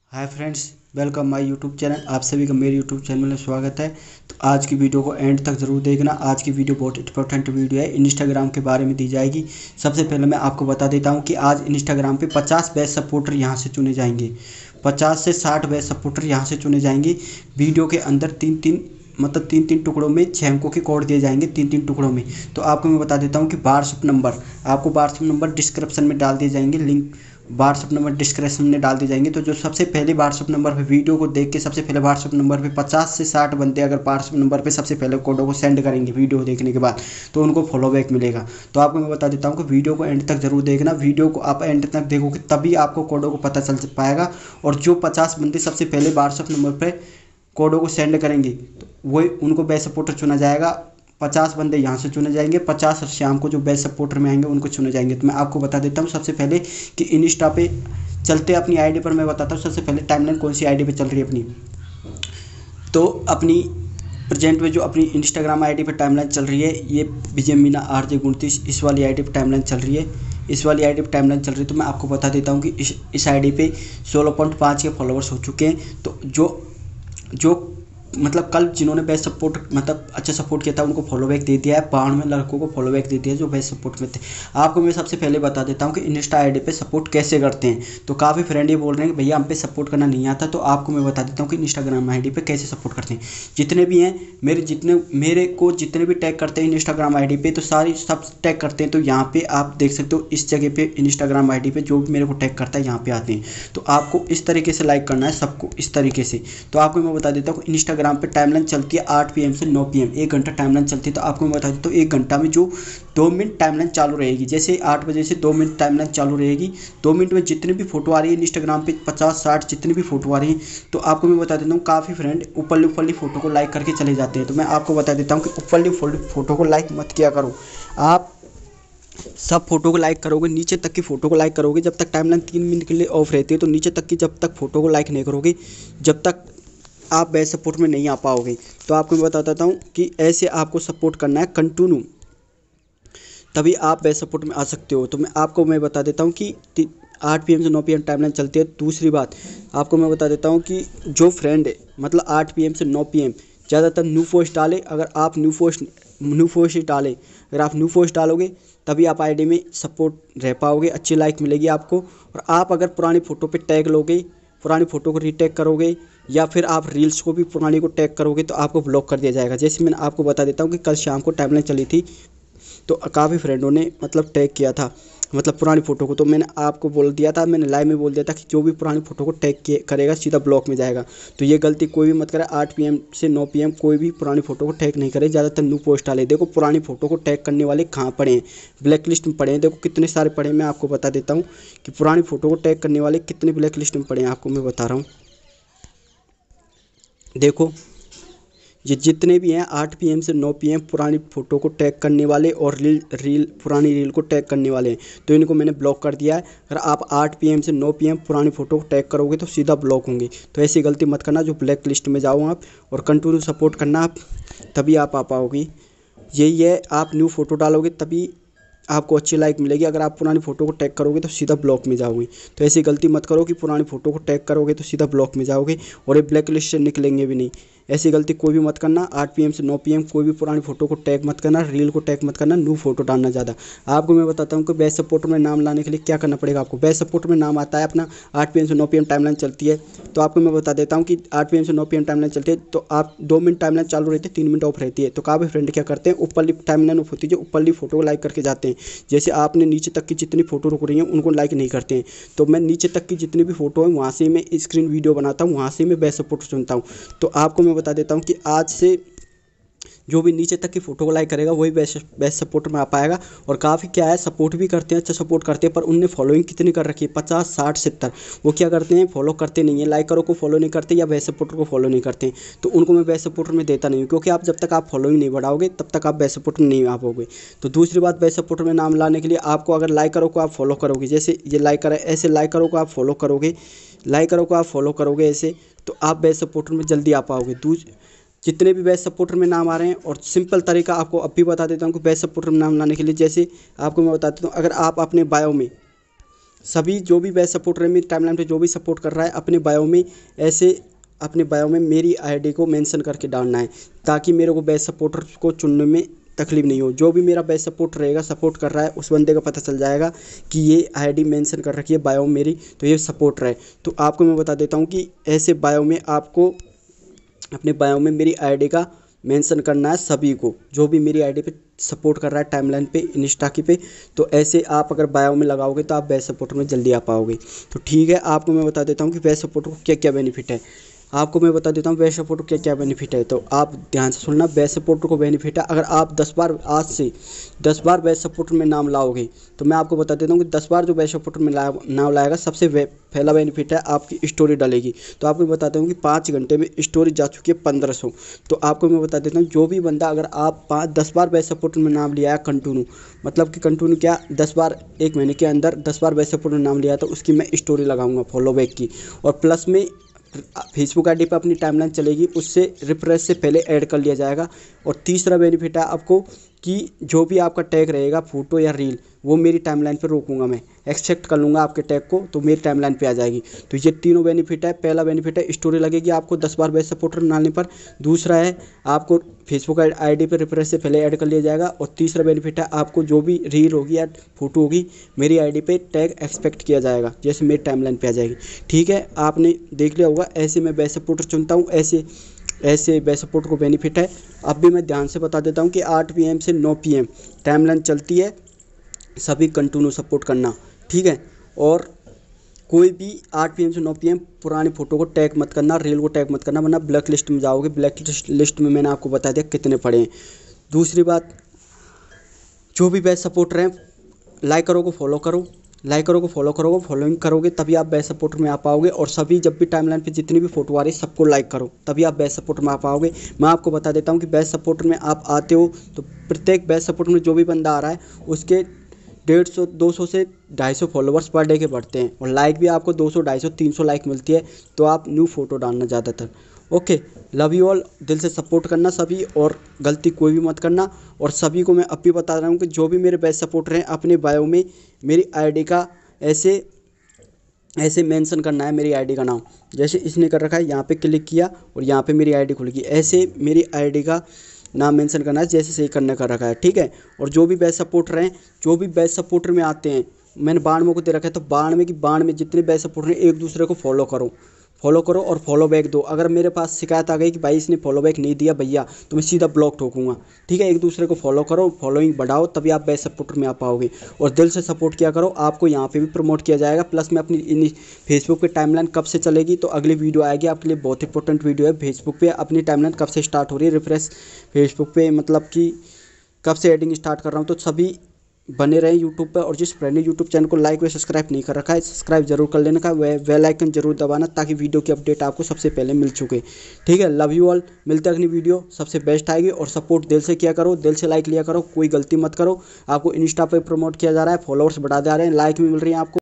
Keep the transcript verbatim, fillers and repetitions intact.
Hi friends, welcome my YouTube channel. आप सभी का मेरे यूट्यूब चैनल में स्वागत है। तो आज की वीडियो को एंड तक ज़रूर देखना। आज की वीडियो बहुत इंपॉर्टेंट वीडियो है, इंस्टाग्राम के बारे में दी जाएगी। सबसे पहले मैं आपको बता देता हूं कि आज इंस्टाग्राम पे पचास बेस्ट सपोर्टर यहां से चुने जाएंगे। पचास से साठ बेस्ट सपोर्टर यहां से चुने जाएंगे। वीडियो के अंदर तीन तीन मतलब तीन तीन टुकड़ों में छः अंकों के कोड दिए जाएंगे, तीन तीन टुकड़ों में। तो आपको मैं बता देता हूँ कि व्हाट्सअप नंबर आपको व्हाट्सअप नंबर डिस्क्रिप्शन में डाल दिए जाएंगे। लिंक व्हाट्सअप नंबर डिस्क्रिप्शन में डाल दिए जाएंगे। तो जो सबसे पहले व्हाट्सअप नंबर पे वीडियो को देख के सबसे पहले व्हाट्सअप नंबर पे पचास से साठ बंदे अगर व्हाट्सअप नंबर पे सबसे पहले कोडों को सेंड करेंगे वीडियो देखने के बाद, तो उनको फॉलो बैक मिलेगा। तो आपको मैं बता देता हूँ कि वीडियो को एंड तक जरूर देखना। वीडियो को आप एंड तक देखोगे तभी आपको कोडों को पता चल पाएगा। और जो पचास बंदे सबसे पहले व्हाट्सअप नंबर पर कोडों को सेंड करेंगे तो वही उनको बेस्ट सपोर्टर चुना जाएगा। पचास बंदे यहाँ से चुने जाएंगे, पचास शाम को जो बेस्ट सपोर्टर में आएंगे उनको चुने जाएंगे। तो मैं आपको बता देता हूँ सबसे पहले कि इंस्टा पे चलते अपनी आईडी पर मैं बताता हूँ सबसे पहले टाइमलाइन कौन सी आईडी पे चल रही है अपनी। तो अपनी प्रेजेंट में जो अपनी इंस्टाग्राम आईडी पे टाइमलाइन चल रही है, ये विजय मीना आर जे उनतीस इस वाली आईडी पे टाइमलाइन चल रही है। इस वाली आईडी पे टाइमलाइन चल रही है। तो मैं आपको बता देता हूँ कि इस इस आईडी पे सोलह पॉइंट पाँच के फॉलोअर्स हो चुके हैं। तो जो जो मतलब कल जिन्होंने बेस्ट सपोर्ट मतलब अच्छा सपोर्ट किया था उनको फॉलो बैक दे दिया है। बानवे लड़कों को फॉलो बैक दे दिया है जो बेस्ट सपोर्ट में थे। आपको मैं सबसे पहले बता देता हूं कि इंस्टा आईडी पे सपोर्ट कैसे करते हैं। तो काफ़ी फ्रेंड ये बोल रहे हैं कि भैया हम पे सपोर्ट करना नहीं आता। तो आपको मैं बता देता हूँ कि इंस्टाग्राम आईडी पे कैसे सपोर्ट करते हैं। जितने भी हैं मेरे जितने मेरे को जितने भी टैग करते हैं इंस्टाग्राम आई डी पे, तो सारी सब टैग करते हैं। तो यहाँ पे आप देख सकते हो इस जगह पे इंस्टाग्राम आई डी पे जो भी मेरे को टैग करता है यहाँ पे आते हैं। तो आपको इस तरीके से लाइक करना है सबको, इस तरीके से। तो आपको मैं बता देता हूँ इंस्टाग्राम पे टाइमलाइन चलती है आठ पी एम से नौ पी एम, एक घंटा टाइमलाइन चलती है। तो आपको मैं बता देता हूँ एक घंटा में जो दो मिनट टाइमलाइन चालू रहेगी, जैसे आठ बजे से दो मिनट टाइमलाइन चालू रहेगी। दो मिनट में जितनी भी फोटो आ रही है इंस्टाग्राम पे पचास साठ जितनी भी फोटो आ रही है, तो आपको मैं बता देता हूँ काफ़ी फ्रेंड ऊपरली ऊपरली फोटो को लाइक करके चले जाते हैं। तो मैं आपको बता देता हूँ कि ऊपरली फोटो को लाइक मत किया करो। आप सब फोटो को लाइक करोगे, नीचे तक की फोटो को लाइक करोगे। जब तक टाइमलाइन तीन मिनट के लिए ऑफ रहती है तो नीचे तक की जब तक फोटो को लाइक नहीं करोगे जब तक आप बेस्ट सपोर्ट में नहीं आ पाओगे। तो आपको मैं बता देता हूँ कि ऐसे आपको सपोर्ट करना है कंटिन्यू, तभी आप बेस्ट सपोर्ट में आ सकते हो। तो मैं आपको मैं बता देता हूँ कि आठ पी एम से नौ पी एम टाइमलाइन चलती है। दूसरी बात आपको मैं बता देता हूँ कि जो फ्रेंड है मतलब आठ पी एम से नौ पी एम ज़्यादातर न्यू पोस्ट डाले। अगर आप न्यू पोस्ट न्यू पोस्ट डालें अगर आप न्यू पोस्ट डालोगे तभी आप आईडी में सपोर्ट रह पाओगे, अच्छी लाइक मिलेगी आपको। और आप अगर पुरानी फ़ोटो पे टैग लोगे, पुरानी फ़ोटो को रीटैग करोगे या फिर आप रील्स को भी पुरानी को टैग करोगे तो आपको ब्लॉक कर दिया जाएगा। जैसे मैंने आपको बता देता हूँ कि कल शाम को टाइमलाइन चली थी तो काफ़ी फ्रेंडों ने मतलब टैग किया था मतलब पुरानी फ़ोटो को। तो मैंने आपको बोल दिया था, मैंने लाइव में बोल दिया था कि जो भी पुरानी फ़ोटो को टैग करेगा सीधा ब्लॉक में जाएगा। तो ये गलती कोई भी मत करे। आठ पी एम से नौ पी एम कोई भी पुरानी फ़ोटो को टैग नहीं करे, ज़्यादातर न्यू पोस्ट डाले। देखो पुरानी फ़ोटो को टैग करने वाले कहाँ पड़े हैं, ब्लैक लिस्ट में पड़े हैं। देखो कितने सारे पड़े हैं। मैं आपको बता देता हूँ कि पुरानी फ़ोटो को टैग करने वाले कितने ब्लैक लिस्ट में पड़े हैं, आपको मैं बता रहा हूँ। देखो ये जितने भी हैं आठ पी एम से नौ पी एम पुरानी फ़ोटो को टैग करने वाले और रील रील पुरानी रील को टैग करने वाले हैं, तो इनको मैंने ब्लॉक कर दिया है। अगर आप आठ पी एम से नौ पी एम पुरानी फ़ोटो को टैग करोगे तो सीधा ब्लॉक होंगे। तो ऐसी गलती मत करना, जो ब्लैक लिस्ट में जाओ आप। और कंटिन्यू सपोर्ट करना आप, तभी आप आ पाओगे। यही है, आप न्यू फ़ोटो डालोगे तभी आपको अच्छी लाइक मिलेगी। अगर आप पुरानी फ़ोटो को टैग करोगे तो सीधा ब्लॉक में जाओगे। तो ऐसी गलती मत करो कि पुरानी फ़ोटो को टैग करोगे तो सीधा ब्लॉक में जाओगे और ये ब्लैक लिस्ट से निकलेंगे भी नहीं। ऐसी गलती कोई भी मत करना। आठ पी एम से नौ पी एम कोई भी पुरानी फ़ोटो को टैग मत करना, रील को टैग मत करना, न्यू फोटो डालना ज़्यादा। आपको मैं बताता हूँ कि बेस्ट सपोर्ट में नाम लाने के लिए क्या करना पड़ेगा आपको। बेस्ट सपोर्ट में नाम आता है अपना, आठ पी एम से नौ पी एम टाइमलाइन चलती है। तो आपको मैं बता देता हूँ कि आठ पी एम से नौ पी एम टाइमलाइन चलती है तो आप दो मिनट टाइमलाइन चालू रहती है, तीन मिनट ऑफ रहती है। तो काफ़ी फ्रेंड क्या करते हैं, ऊपरली टाइमलाइन ऑफ होती है जो ऊपरली फोटो को लाइक करके जाते हैं। जैसे आपने नीचे तक की जितनी फोटो रुक रही हैं उनको लाइक नहीं करते हैं। तो मैं नीचे तक की जितनी भी फोटो है वहाँ से मैं स्क्रीन वीडियो बनाता हूँ, वहाँ से मैं बेस्ट सपोर्ट चुनता हूँ। तो आपको मैं बता देता हूँ कि आज से जो भी नीचे तक की फ़ोटो को लाइक करेगा वही बेस्ट बेस्ट सपोर्ट में आ पाएगा। और काफ़ी क्या है, सपोर्ट भी करते हैं, अच्छा सपोर्ट करते हैं, पर उनने फॉलोइंग कितनी कर रखी है, पचास साठ सत्तर। वो क्या करते हैं, फॉलो करते नहीं है, लाइकरों को फॉलो नहीं करते या बेस्ट सपोर्टर को फॉलो नहीं करते। तो उनको मैं बेस्ट सपोर्टर में देता नहीं हूँ, क्योंकि आप जब तक आप फॉलोइंग नहीं बढ़ाओगे तब तक आप बेस्ट सपोर्टर में नहीं आ पाओगे। तो दूसरी बात, बेस्ट सपोर्टर में नाम लाने के लिए आपको अगर लाइकरों को आप फॉलो करोगे, जैसे ये लाइकर है, ऐसे लाइकरों को आप फॉलो करोगे लाइकरों को आप फॉलो करोगे ऐसे, तो आप बेस्ट सपोर्टर में जल्दी आ पाओगे। दूस जितने भी बेस्ट सपोर्टर में नाम आ रहे हैं, और सिंपल तरीका आपको अब भी बता देता हूँ कि बेस्ट सपोर्टर में नाम लाने के लिए। जैसे आपको मैं बता देता हूँ, अगर आप अपने बायो में सभी जो भी बेस्ट सपोर्टर है मेरी टाइमलाइन पे जो भी सपोर्ट कर रहा है अपने बायो में ऐसे अपने बायो में मेरी आईडी को मेंशन करके डालना है, ताकि मेरे को बेस्ट सपोर्टर को चुनने में तकलीफ नहीं हो। जो भी मेरा बेस्ट सपोर्ट रहेगा, सपोर्ट कर रहा है, उस बंदे का पता चल जाएगा कि ये आईडी मेंशन कर रखी है बायो में मेरी, तो ये सपोर्टर है। तो आपको मैं बता देता हूँ कि ऐसे बायो में आपको अपने बायो में मेरी आईडी का मेंशन करना है सभी को, जो भी मेरी आईडी पे सपोर्ट कर रहा है टाइमलाइन पे इंस्टा की पे। तो ऐसे आप अगर बायो में लगाओगे तो आप बेस्ट सपोर्टर में जल्दी आ पाओगे। तो ठीक है, आपको मैं बता देता हूँ कि बेस्ट सपोर्टर को क्या क्या बेनिफिट है। आपको मैं बता देता हूँ बेस्ट सपोर्टर को क्या क्या बेनिफिट है, तो आप ध्यान से सुनना। बेस्ट सपोर्टर को बेनिफिट है, अगर आप दस बार आज से दस बार बेस्ट सपोर्टर में नाम लाओगे तो मैं आपको बता देता हूँ कि दस बार जो बेस्ट सपोर्टर में ला, नाम लाएगा, सबसे पहला बेनिफिट है आपकी स्टोरी डालेगी। तो आपको बताता हूँ कि पाँच घंटे में स्टोरी जा चुकी है पंद्रह सौ। तो आपको मैं बता देता हूँ जो भी बंदा, अगर आप पाँच दस बार बेस्ट सपोर्टर में नाम लिया है कंटिन्यू, मतलब कि कंटिन्यू क्या दस बार एक महीने के अंदर दस बार बेस्ट सपोर्टर में नाम लिया, तो उसकी मैं स्टोरी लगाऊंगा फॉलो बैक की। और प्लस में फेसबुक आईडी पर अपनी टाइमलाइन चलेगी, उससे रिफ्रेश से पहले ऐड कर लिया जाएगा। और तीसरा बेनिफिट है आपको कि जो भी आपका टैग रहेगा फोटो या रील, वो मेरी टाइमलाइन पर रोकूंगा, मैं एक्सेप्ट कर लूँगा आपके टैग को, तो मेरी टाइमलाइन पे आ जाएगी। तो ये तीनों बेनिफिट है। पहला बेनिफिट है स्टोरी लगेगी आपको दस बार बेस्ट सपोर्टर डालने पर। दूसरा है आपको फेसबुक आईडी पे रिफ्रेश से पहले ऐड कर लिया जाएगा। और तीसरा बेनिफिट है आपको जो भी रील होगी या फोटो होगी मेरी आईडी पे टैग एक्सपेक्ट किया जाएगा, जैसे मेरी टाइमलाइन पे आ जाएगी। ठीक है, आपने देख लिया होगा। ऐसे मैं बेस्ट सपोर्टर चुनता हूँ, ऐसे ऐसे बेस्ट सपोर्ट को बेनिफिट है। अब भी मैं ध्यान से बता देता हूँ कि आठ पी एम से नौ पी एम टाइमलाइन चलती है, सभी कंटिन्यू सपोर्ट करना, ठीक है। और कोई भी आठ पी एम से नौ पी एम पुरानी फ़ोटो को टैग मत करना, रील को टैग मत करना, वरना ब्लैक लिस्ट में जाओगे। ब्लैक लिस्ट में मैंने आपको बता दिया कितने पड़े हैं। दूसरी बात, जो भी बेस्ट सपोर्टर हैं लाइक करोगे फॉलो करो, लाइक करोगे फॉलो करोगे, फॉलोइंग करोगे, तभी आप बेस्ट सपोर्टर में आ पाओगे। और सभी जब भी टाइमलाइन पे जितनी भी फोटो आ रही है सबको लाइक करो, तभी आप बेस्ट सपोर्टर में आ पाओगे। मैं आपको बता देता हूँ कि बेस्ट सपोर्टर में आप आते हो तो प्रत्येक बेस्ट सपोर्टर में जो भी बंदा आ रहा है उसके डेढ़ सौ दो सौ से ढाई सौ फॉलोवर्स पर डे के बढ़ते हैं। और लाइक भी आपको दो सौ ढाई सौ तीन सौ लाइक मिलती है। तो आप न्यू फोटो डालना ज़्यादातर। Okay, love you all. दिल से सपोर्ट करना सभी, और गलती कोई भी मत करना। और सभी को मैं अब भी बता रहा हूँ कि जो भी मेरे बेस्ट सपोर्टर हैं अपने बायो में मेरी आईडी का ऐसे ऐसे मेंशन करना है, मेरी आईडी का नाम। जैसे इसने कर रखा है, यहाँ पे क्लिक किया और यहाँ पे मेरी आईडी खुल गई, ऐसे मेरी आईडी का नाम मेंशन करना है, जैसे सही करने का रखा है, ठीक है। और जो भी बेस्ट सपोर्टर हैं, जो भी बेस्ट सपोर्टर में आते हैं, मैंने बाण में को दे रखा है, तो बाण में कि बाण में जितने बेस्ट सपोर्टर हैं एक दूसरे को फॉलो करो, फॉलो करो और फॉलो बैक दो। अगर मेरे पास शिकायत आ गई कि भाई इसने फॉलो बैक नहीं दिया भैया, तो मैं सीधा ब्लॉक ठोकूंगा, ठीक है। एक दूसरे को फॉलो करो, फॉलोइंग बढ़ाओ, तभी आप बेस्ट सपोर्टर में आ पाओगे। और दिल से सपोर्ट किया करो, आपको यहाँ पे भी प्रमोट किया जाएगा। प्लस में अपनी इन फेसबुक पे टाइमलाइन कब से चलेगी, तो अगली वीडियो आएगी आपके लिए, बहुत इंपॉर्टेंट वीडियो है। फेसबुक पे अपनी टाइमलाइन कब से स्टार्ट हो रही है, रिफ्रेश फेसबुक पे मतलब कि कब से एडिंग स्टार्ट कर रहा हूँ। तो सभी बने रहें यूट्यूब पर। और जिस फ्रेंड ने यूट्यूब चैनल को लाइक व सब्सक्राइब नहीं कर रखा है, सब्सक्राइब जरूर कर लेने का, वह बेल आइकन जरूर दबाना, ताकि वीडियो की अपडेट आपको सबसे पहले मिल चुके, ठीक है। Love you all. मिलते हैं अगली वीडियो, सबसे बेस्ट आएगी। और सपोर्ट दिल से किया करो, दिल से लाइक लिया करो, कोई गलती मत करो। आपको इंस्टा पर प्रमोट किया जा रहा है, फॉलोअर्स बढ़ा जा रहे हैं, लाइक भी मिल रही है आपको।